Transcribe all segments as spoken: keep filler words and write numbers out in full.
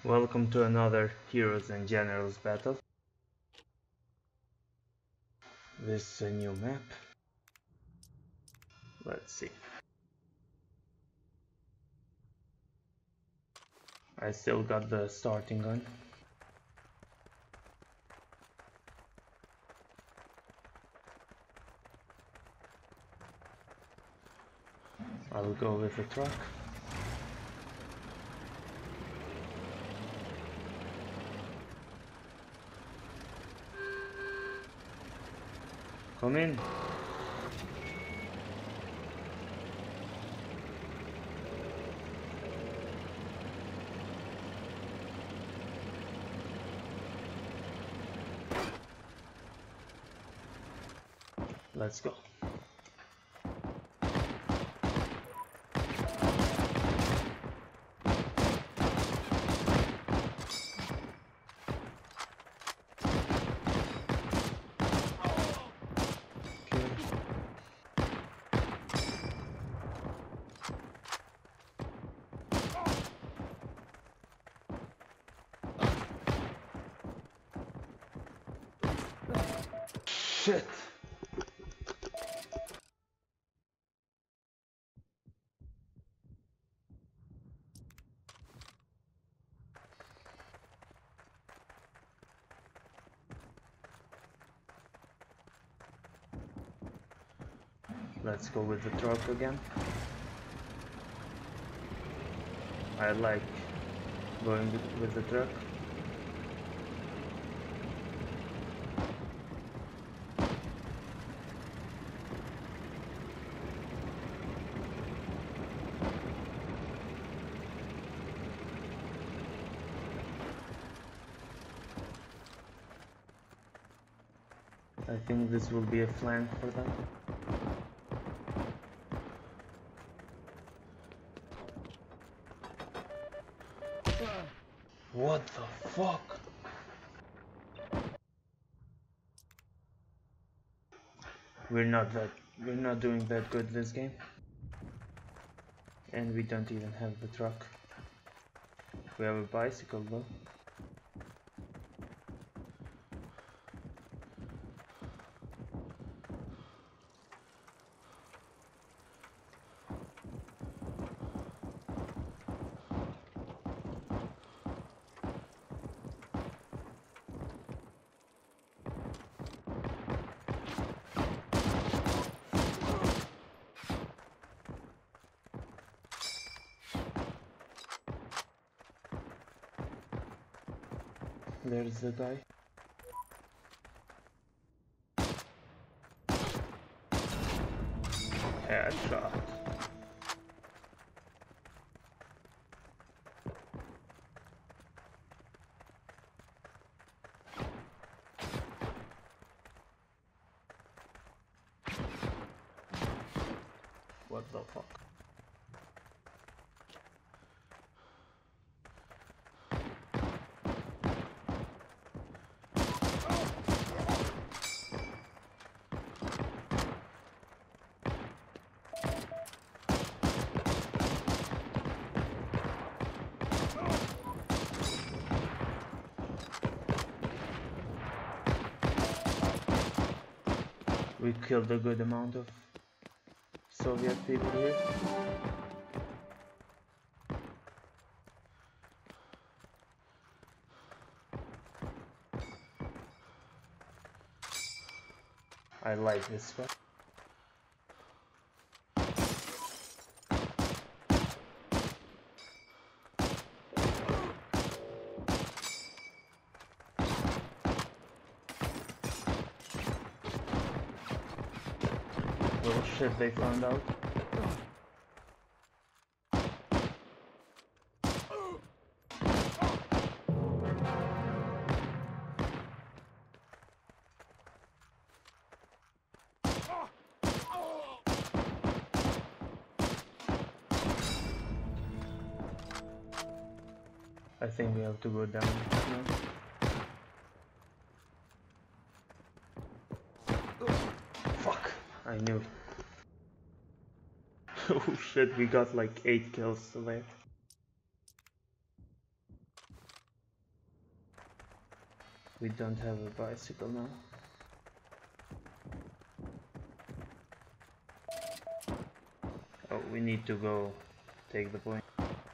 Welcome to another Heroes and Generals battle. This is a new map. Let's see. I still got the starting gun. I will go with the truck. Come in. Let's go. Shit. Let's go with the truck again. I like going with the truck. I think this will be a flank for them. What the fuck? We're not that we're not doing that good this game. And we don't even have the truck. We have a bicycle though. There's the guy. Headshot. What the fuck? We killed a good amount of Soviet people here. I like this spot. Oh shit, they found out. I think we have to go down now. Fuck, I knew it. Oh shit, we got like eight kills there. We don't have a bicycle now. Oh, we need to go take the point.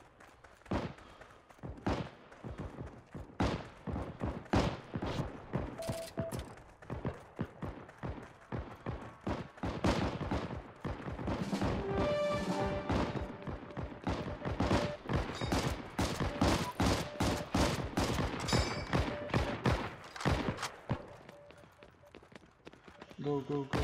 Go, go, go.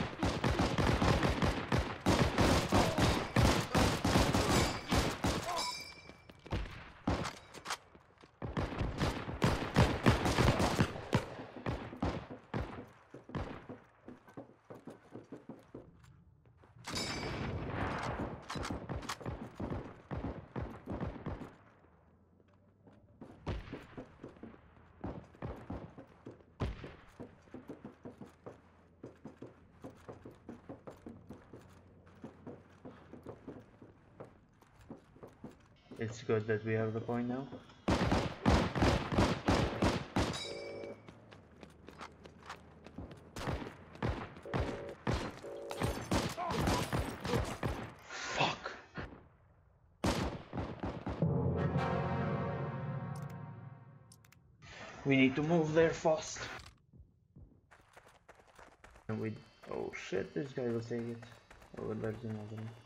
It's good that we have the point now. Fuck. We need to move there fast. And we... Oh shit, this guy will take it. Oh, there's another one.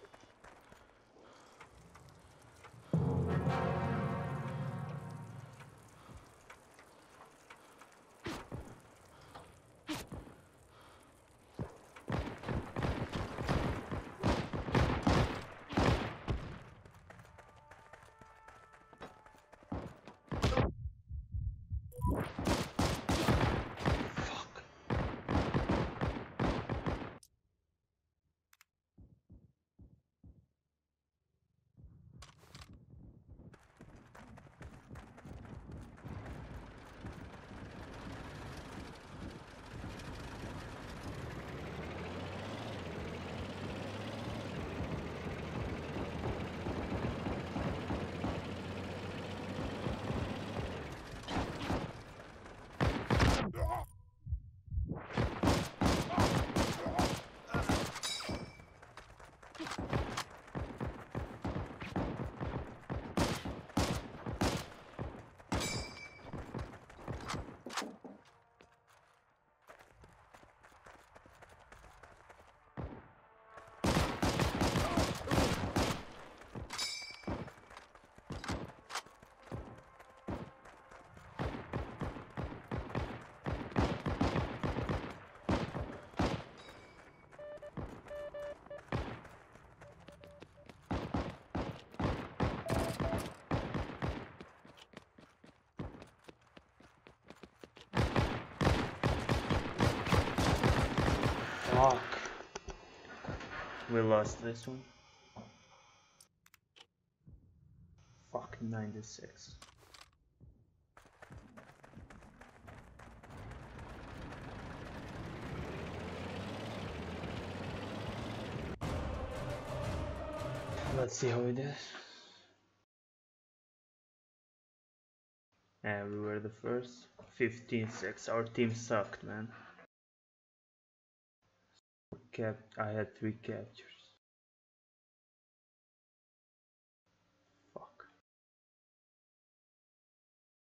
Fuck. We lost this one. Fuck, ninety-six. Let's see how it is. Yeah, we were the first. fifteen six. Our team sucked, man. Kept. I had three captures.